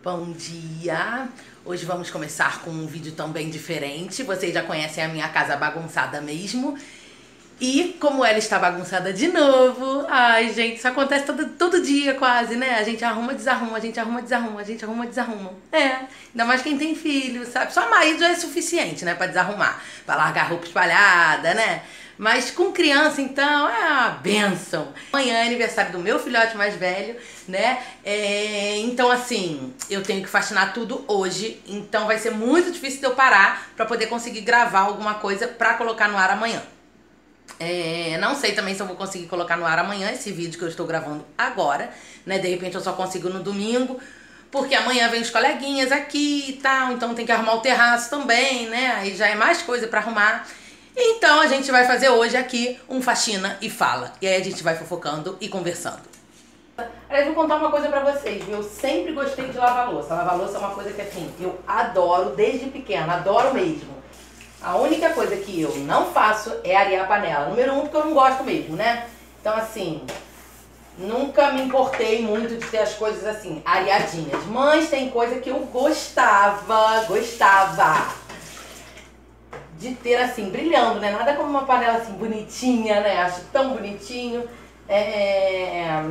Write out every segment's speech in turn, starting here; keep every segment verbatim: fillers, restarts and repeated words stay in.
Bom dia! Hoje vamos começar com um vídeo também diferente. Vocês já conhecem a minha casa bagunçada mesmo. E como ela está bagunçada de novo, ai gente, isso acontece todo, todo dia quase, né? A gente arruma, desarruma, a gente arruma, desarruma, a gente arruma, desarruma. É, ainda mais quem tem filho, sabe? Só marido já é suficiente, né? Pra desarrumar, pra largar roupa espalhada, né? Mas com criança, então, é uma benção. Amanhã é aniversário do meu filhote mais velho, né? É, então, assim, eu tenho que faxinar tudo hoje. Então vai ser muito difícil de eu parar pra poder conseguir gravar alguma coisa pra colocar no ar amanhã. É, não sei também se eu vou conseguir colocar no ar amanhã esse vídeo que eu estou gravando agora, né? De repente eu só consigo no domingo, porque amanhã vem os coleguinhas aqui e tal, então tem que arrumar o terraço também, né? Aí já é mais coisa pra arrumar. Então a gente vai fazer hoje aqui um faxina e fala. E aí a gente vai fofocando e conversando. Aliás, vou contar uma coisa pra vocês, viu? Eu sempre gostei de lavar louça. Lavar louça é uma coisa que, assim, eu adoro desde pequena, adoro mesmo. A única coisa que eu não faço é arear a panela. Número um, porque eu não gosto mesmo, né? Então, assim, nunca me importei muito de ter as coisas, assim, areadinhas. Mas tem coisa que eu gostava, gostava de ter, assim, brilhando, né? Nada como uma panela, assim, bonitinha, né? Acho tão bonitinho. É...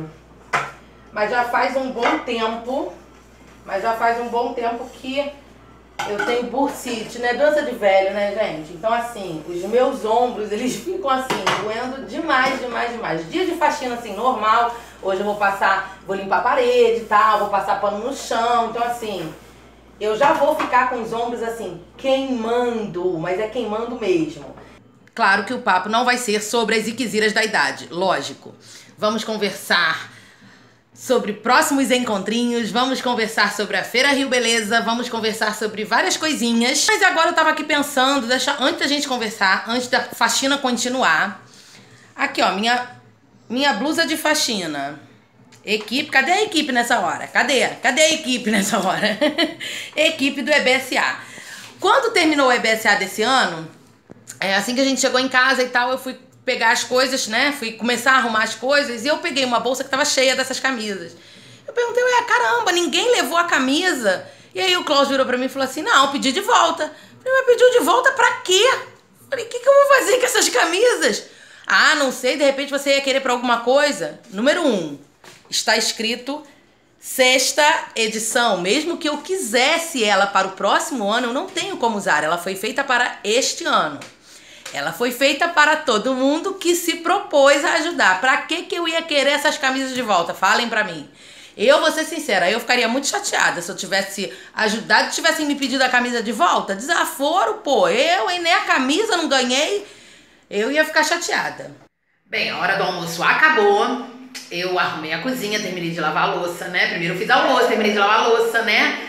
Mas já faz um bom tempo, mas já faz um bom tempo que eu tenho bursite, né? Doença de velho, né, gente? Então, assim, os meus ombros, eles ficam, assim, doendo demais, demais, demais. Dia de faxina, assim, normal. Hoje eu vou passar, vou limpar a parede e tal, vou passar pano no chão. Então, assim, eu já vou ficar com os ombros, assim, queimando, mas é queimando mesmo. Claro que o papo não vai ser sobre as iquisiras da idade, lógico. Vamos conversar sobre próximos encontrinhos, vamos conversar sobre a Feira Rio Beleza, vamos conversar sobre várias coisinhas. Mas agora eu tava aqui pensando, deixa, antes da gente conversar, antes da faxina continuar, aqui ó, minha, minha blusa de faxina. Equipe, cadê a equipe nessa hora? Cadê? Cadê a equipe nessa hora? Equipe do E B S A. Quando terminou o E B S A desse ano, é, assim que a gente chegou em casa e tal, eu fui pegar as coisas, né? Fui começar a arrumar as coisas e eu peguei uma bolsa que tava cheia dessas camisas. Eu perguntei, ué, caramba, ninguém levou a camisa? E aí o Klaus virou pra mim e falou assim, não, pedi de volta. Eu falei, mas pediu de volta pra quê? Eu falei, o que, que eu vou fazer com essas camisas? Ah, não sei, de repente você ia querer pra alguma coisa? Número um, está escrito sexta edição. Mesmo que eu quisesse ela para o próximo ano, eu não tenho como usar. Ela foi feita para este ano. Ela foi feita para todo mundo que se propôs a ajudar. Pra que que eu ia querer essas camisas de volta? Falem pra mim. Eu vou ser sincera, eu ficaria muito chateada se eu tivesse ajudado e tivessem me pedido a camisa de volta. Desaforo, pô. Eu, hein, nem a camisa não ganhei. Eu ia ficar chateada. Bem, a hora do almoço acabou. Eu arrumei a cozinha, terminei de lavar a louça, né? Primeiro eu fiz almoço, terminei de lavar a louça, né?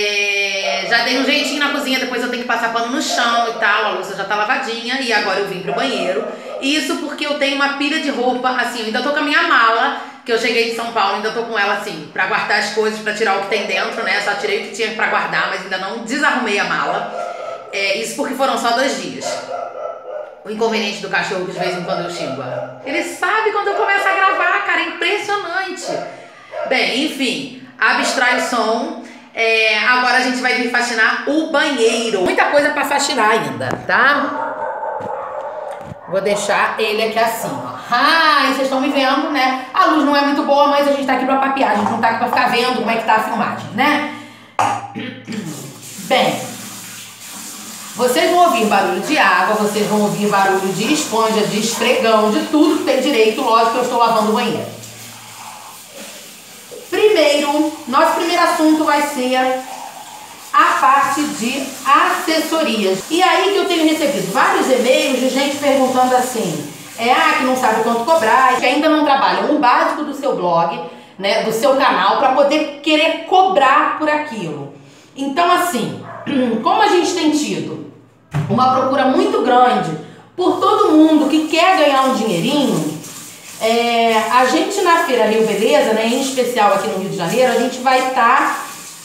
É, já dei um jeitinho na cozinha, depois eu tenho que passar pano no chão e tal, a louça já tá lavadinha e agora eu vim pro banheiro. Isso porque eu tenho uma pilha de roupa, assim, eu ainda tô com a minha mala, que eu cheguei de São Paulo, ainda tô com ela assim, pra guardar as coisas, pra tirar o que tem dentro, né? Só tirei o que tinha pra guardar, mas ainda não desarrumei a mala. É, isso porque foram só dois dias. O inconveniente do cachorro que de vez em quando eu xingo. Ele sabe quando eu começo a gravar, cara, é impressionante. Bem, enfim, abstrai o som. É, agora a gente vai vir faxinar o banheiro. Muita coisa pra faxinar ainda, tá? Vou deixar ele aqui assim, ó. Ah, e vocês estão me vendo, né? A luz não é muito boa, mas a gente tá aqui pra papear. A gente não tá aqui pra ficar vendo como é que tá a filmagem, né? Bem, vocês vão ouvir barulho de água, vocês vão ouvir barulho de esponja, de esfregão, de tudo que tem direito. Lógico que eu estou lavando o banheiro. Primeiro, nosso primeiro assunto vai ser a parte de assessorias. E aí que eu tenho recebido vários e-mails de gente perguntando assim, é, ah, que não sabe quanto cobrar, que ainda não trabalham o básico do seu blog, né, do seu canal, para poder querer cobrar por aquilo. Então, assim, como a gente tem tido uma procura muito grande por todo mundo que quer ganhar um dinheirinho, É, a gente na Feira Rio Beleza, né, em especial aqui no Rio de Janeiro, a gente vai estar tá,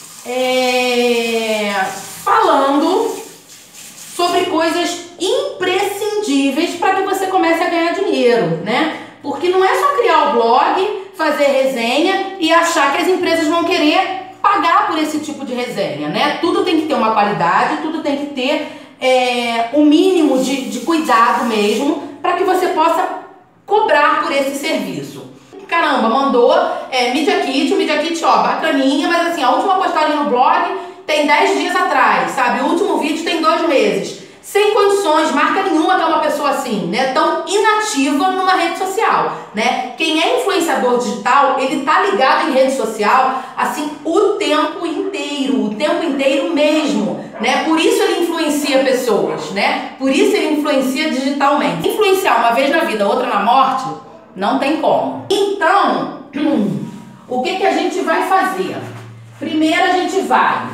é, falando sobre coisas imprescindíveis para que você comece a ganhar dinheiro, né? Porque não é só criar o blog, fazer resenha e achar que as empresas vão querer pagar por esse tipo de resenha, né? Tudo tem que ter uma qualidade, tudo tem que ter é, o mínimo de, de cuidado mesmo, para que você possa cobrar por esse serviço. Caramba, mandou é, Media Kit, o Media Kit, ó, bacaninha, mas assim, a última postagem no blog tem dez dias atrás, sabe? O último vídeo tem dois meses. Sem condições, marca nenhuma que é uma pessoa assim, né? Tão inativa numa rede social, né? Quem é influenciador digital, ele tá ligado em rede social, assim, o tempo inteiro, o tempo inteiro mesmo, né? Por isso ele influencia pessoas, né? Por isso ele influencia digitalmente. Influenciar uma vez na vida, outra na morte, não tem como. Então, o que que a gente vai fazer? Primeiro a gente vai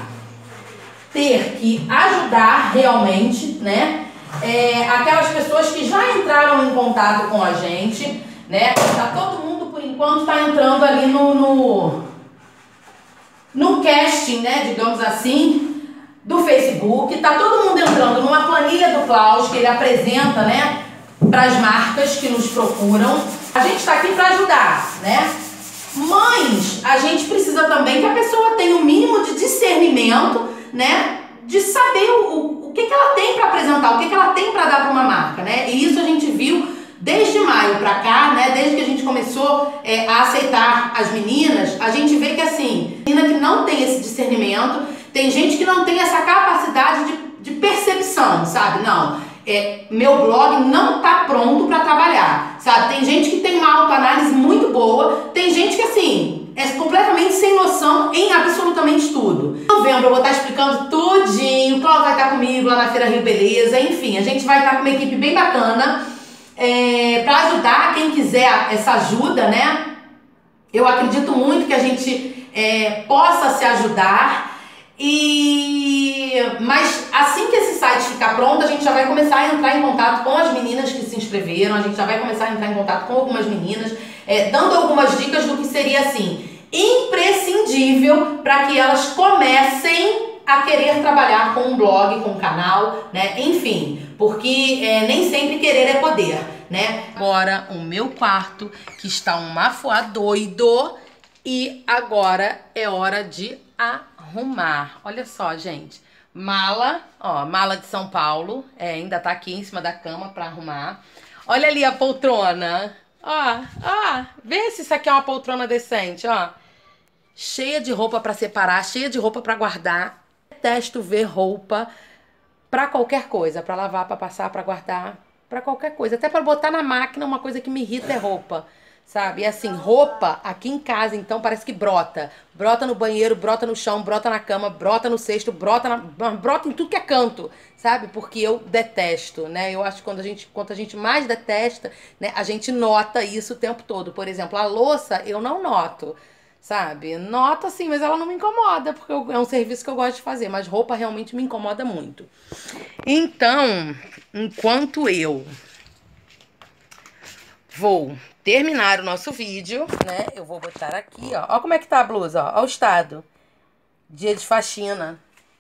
ter que ajudar realmente, né, é, aquelas pessoas que já entraram em contato com a gente, né, tá todo mundo por enquanto tá entrando ali no, no, no casting, né, digamos assim, do Facebook, tá todo mundo entrando numa planilha do Klaus que ele apresenta, né, para as marcas que nos procuram. A gente está aqui para ajudar, né, mas a gente precisa também que a pessoa tenha o mínimo de discernimento, né, de saber o, o que, que ela tem para apresentar, o que, que ela tem para dar para uma marca, né? E isso a gente viu desde maio para cá, né? Desde que a gente começou é, a aceitar as meninas, a gente vê que assim, menina que não tem esse discernimento, tem gente que não tem essa capacidade de, de percepção, sabe? Não, é, meu blog não tá pronto para trabalhar, sabe? Tem gente que tem uma autoanálise muito boa, tem gente que assim é completamente sem noção em absolutamente tudo. Em novembro eu vou estar explicando tudinho, o Cláudio vai estar comigo lá na Feira Rio Beleza, enfim, a gente vai estar com uma equipe bem bacana é, para ajudar quem quiser essa ajuda, né? Eu acredito muito que a gente é, possa se ajudar, e mas assim que esse site ficar pronto, a gente já vai começar a entrar em contato com as meninas que se inscreveram, a gente já vai começar a entrar em contato com algumas meninas, é, dando algumas dicas do que seria assim imprescindível para que elas comecem a querer trabalhar com um blog, com um canal, né? Enfim, porque é, nem sempre querer é poder, né? Agora o meu quarto que está um mafuá doido e agora é hora de arrumar. Olha só, gente, mala, ó, mala de São Paulo, é, ainda tá aqui em cima da cama para arrumar. Olha ali a poltrona. Ó, ó, vê se isso aqui é uma poltrona decente, ó. Cheia de roupa pra separar, cheia de roupa pra guardar. Detesto ver roupa pra qualquer coisa, pra lavar, pra passar, pra guardar, pra qualquer coisa. Até pra botar na máquina, uma coisa que me irrita é roupa, sabe? E assim, roupa aqui em casa, então, parece que brota. Brota no banheiro, brota no chão, brota na cama, brota no cesto, brota, na, brota em tudo que é canto, sabe? Porque eu detesto, né? Eu acho que quando a gente, quanto a gente mais detesta, né, a gente nota isso o tempo todo. Por exemplo, a louça eu não noto, sabe? Noto assim, mas ela não me incomoda, porque eu, é um serviço que eu gosto de fazer, mas roupa realmente me incomoda muito. Então, enquanto eu vou terminar o nosso vídeo, né? Eu vou botar aqui, ó. Ó como é que tá a blusa, ó. Ó o estado. Dia de faxina.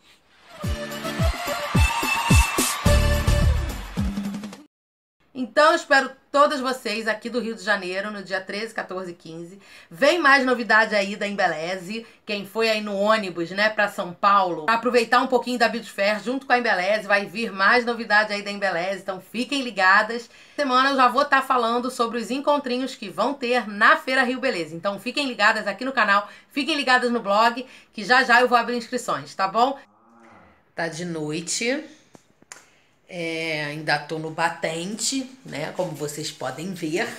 Então, eu espero todas vocês aqui do Rio de Janeiro, no dia treze, quatorze e quinze. Vem mais novidade aí da Embeleze. Quem foi aí no ônibus, né, pra São Paulo, pra aproveitar um pouquinho da Beauty Fair junto com a Embeleze, vai vir mais novidade aí da Embeleze, então fiquem ligadas. Semana eu já vou estar falando sobre os encontrinhos que vão ter na Feira Rio Beleza. Então fiquem ligadas aqui no canal, fiquem ligadas no blog, que já já eu vou abrir inscrições, tá bom? Tá de noite. É, ainda tô no batente, né? Como vocês podem ver.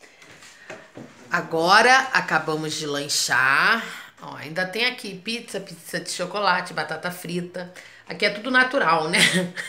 Agora acabamos de lanchar. Ó, ainda tem aqui pizza, pizza de chocolate, batata frita. Aqui é tudo natural, né?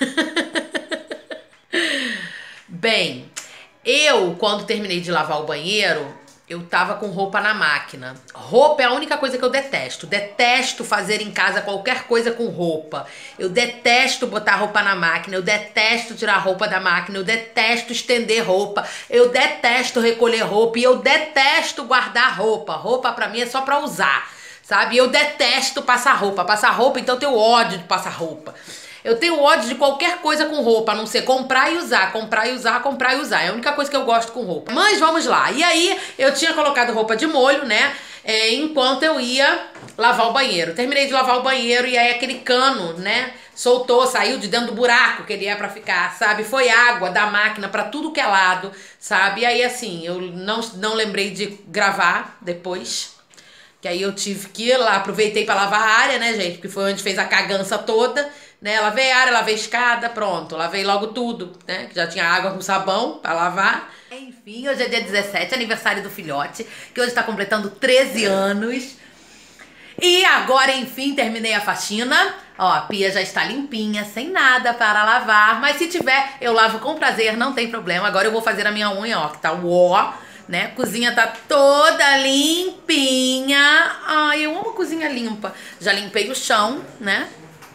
Bem, eu, quando terminei de lavar o banheiro, eu tava com roupa na máquina. Roupa é a única coisa que eu detesto. Detesto fazer em casa qualquer coisa com roupa. Eu detesto botar roupa na máquina. Eu detesto tirar roupa da máquina. Eu detesto estender roupa. Eu detesto recolher roupa. E eu detesto guardar roupa. Roupa pra mim é só pra usar, sabe? Eu detesto passar roupa. Passar roupa, então eu tenho ódio de passar roupa. Eu tenho ódio de qualquer coisa com roupa, a não ser comprar e usar, comprar e usar, comprar e usar. É a única coisa que eu gosto com roupa. Mas vamos lá. E aí, eu tinha colocado roupa de molho, né? é, enquanto eu ia lavar o banheiro. Terminei de lavar o banheiro e aí aquele cano, né, soltou, saiu de dentro do buraco que ele é pra ficar, sabe? Foi água da máquina pra tudo que é lado, sabe? E aí assim, eu não, não lembrei de gravar depois, que aí eu tive que ir lá, aproveitei pra lavar a área, né, gente? Porque foi onde fez a cagança toda, né? Lavei a área, lavei a escada, pronto, lavei logo tudo, né? Que já tinha água com sabão pra lavar. Enfim, hoje é dia dezessete, aniversário do filhote, que hoje tá completando treze anos. E agora, enfim, terminei a faxina. Ó, a pia já está limpinha, sem nada para lavar. Mas se tiver, eu lavo com prazer, não tem problema. Agora eu vou fazer a minha unha, ó, que tá ó, né? Cozinha tá toda limpinha. Ai, eu amo cozinha limpa. Já limpei o chão, né?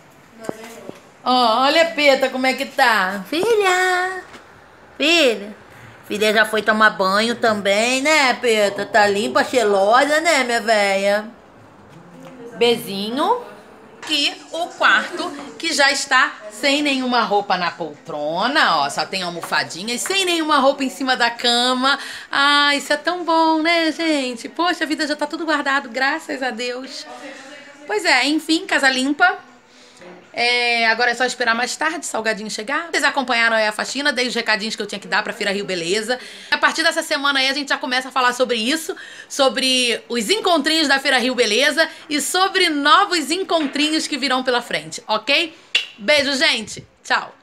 Ó, olha a Peta como é que tá. Filha! Filha! Filha já foi tomar banho também, né, Peta? Tá limpa, cheirosa, né, minha véia? Bezinho. E o quarto, que já está sem nenhuma roupa na poltrona, ó, só tem almofadinha e sem nenhuma roupa em cima da cama. Ah, isso é tão bom, né, gente? Poxa, a vida já tá tudo guardado, graças a Deus. Pois é, enfim, casa limpa. É, agora é só esperar mais tarde, salgadinho chegar. Vocês acompanharam aí a faxina, dei os recadinhos que eu tinha que dar pra Feira Rio Beleza. A partir dessa semana aí a gente já começa a falar sobre isso, sobre os encontrinhos da Feira Rio Beleza e sobre novos encontrinhos que virão pela frente, ok? Beijo, gente! Tchau!